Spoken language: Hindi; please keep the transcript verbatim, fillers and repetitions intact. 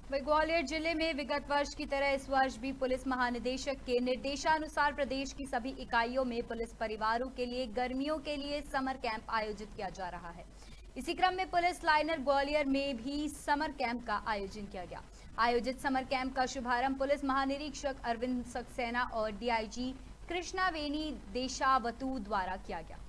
वही ग्वालियर जिले में विगत वर्ष की तरह इस वर्ष भी पुलिस महानिदेशक के निर्देशानुसार प्रदेश की सभी इकाइयों में पुलिस परिवारों के लिए गर्मियों के लिए समर कैंप आयोजित किया जा रहा है। इसी क्रम में पुलिस लाइनर ग्वालियर में भी समर कैंप का आयोजन किया गया। आयोजित समर कैंप का शुभारंभ पुलिस महानिरीक्षक अरविंद सक्सेना और डीआईजी कृष्णा वेनी देशावतु द्वारा किया गया।